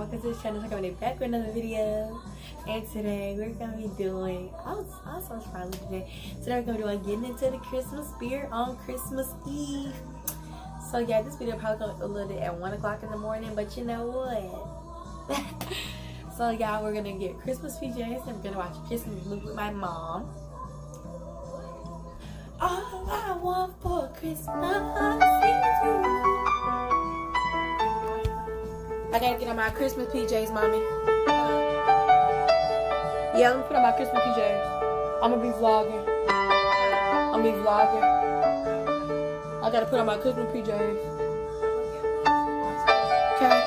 welcome to the channel. We're coming back with another video. And today we're gonna be doing I was so proud today. Today we're gonna be doing getting into the Christmas spirit on Christmas Eve. So yeah, this video probably gonna upload it at 1 o'clock in the morning, but you know what? So yeah, we're gonna get Christmas PJs and we're gonna watch a Christmas movie with my mom. All I want for Christmas is you. I gotta get on my Christmas PJs, mommy. Yeah, let me put on my Christmas PJs. I'm gonna be vlogging. I gotta put on my Christmas PJs. Okay.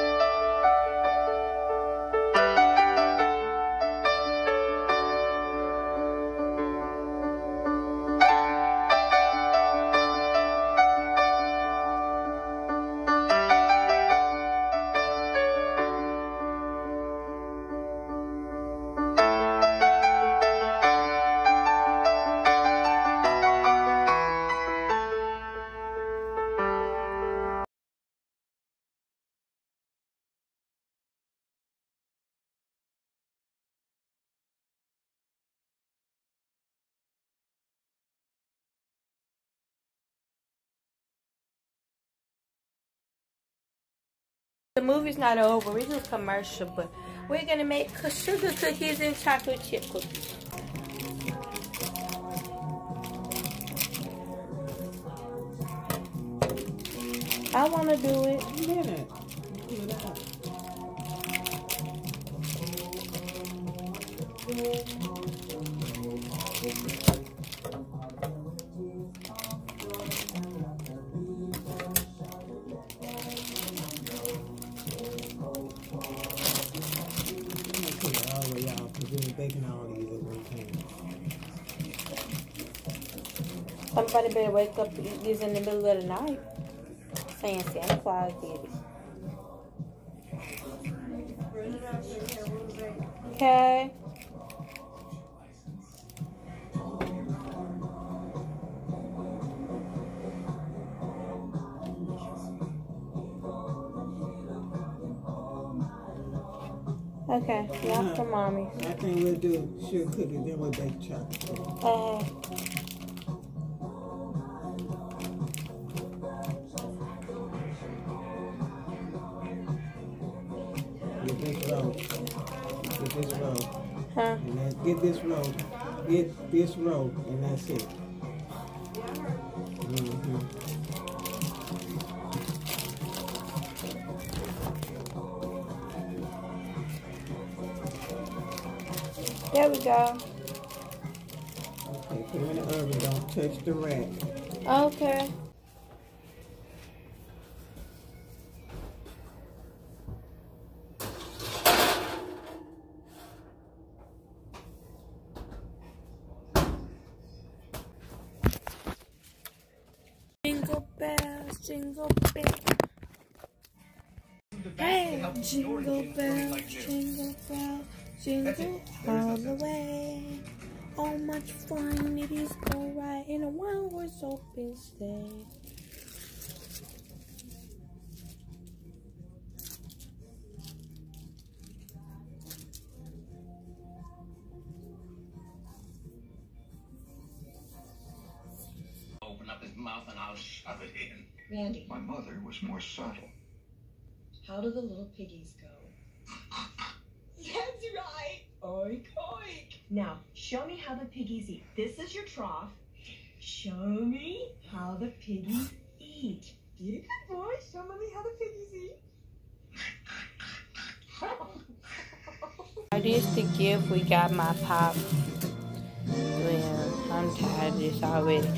The movie's not over. We're just commercial, but we're gonna make sugar cookies and chocolate chip cookies. I wanna do it. Somebody better wake up and eat these in the middle of the night. Saying Santa Claus did it. Okay. Okay, now for mommy. I think we'll do sugar cookies, then we'll bake chocolate. Get this roll. Get this roll. Huh? And then get this roll. Get this roll, and that's it. There we go. Okay, put it in the oven. Don't touch the rack. Okay. Jingle bells, jingle bells. Hey, jingle bells, jingle bells, jingle all the way. Oh, much fun it is to ride in a one-horse open sleigh. Open up his mouth and I'll shove it in. Randy, My mother was more subtle. how do the little piggies go? That's right. Oink, oink. Now, show me how the piggies eat. This is your trough. Show me how the piggies eat. Be a good boy. Show me how the piggies eat. This is the gift we got my pop. Well, I'm tired of this already.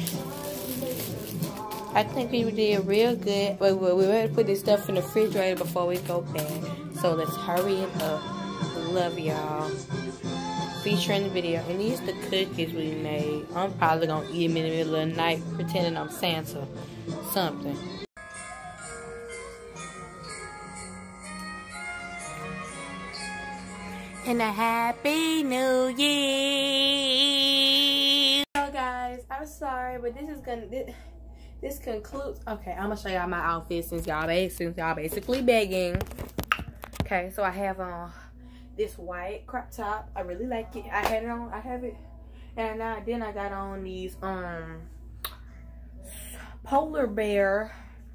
I think we did real good. But we better put this stuff in the refrigerator before we go back. So let's hurry it up. Love y'all. Featuring the video. And these the cookies we made. I'm probably gonna eat them in the middle of the night pretending I'm Santa. Something. And a happy new year. So guys, I'm sorry, but this is gonna this concludes. Okay, I'm gonna show y'all my outfit since y'all basically begging. Okay, so I have on this white crop top. I really like it. I had it on. I have it. And now then I got on these polar bear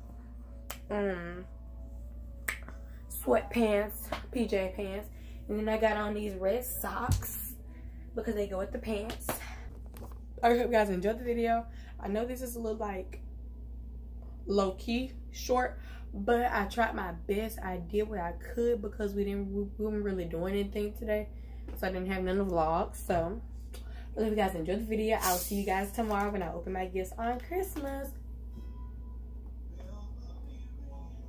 sweatpants, PJ pants. And then I got on these red socks because they go with the pants. I hope you guys enjoyed the video. I know this is a little like low-key short, but I tried my best. I did what I could because we weren't really doing anything today, so I didn't have none of the vlogs. So I hope you guys enjoyed the video. I'll see you guys tomorrow when I open my gifts on Christmas.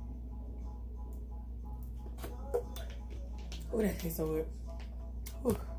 Oh, that tastes so good. Ooh.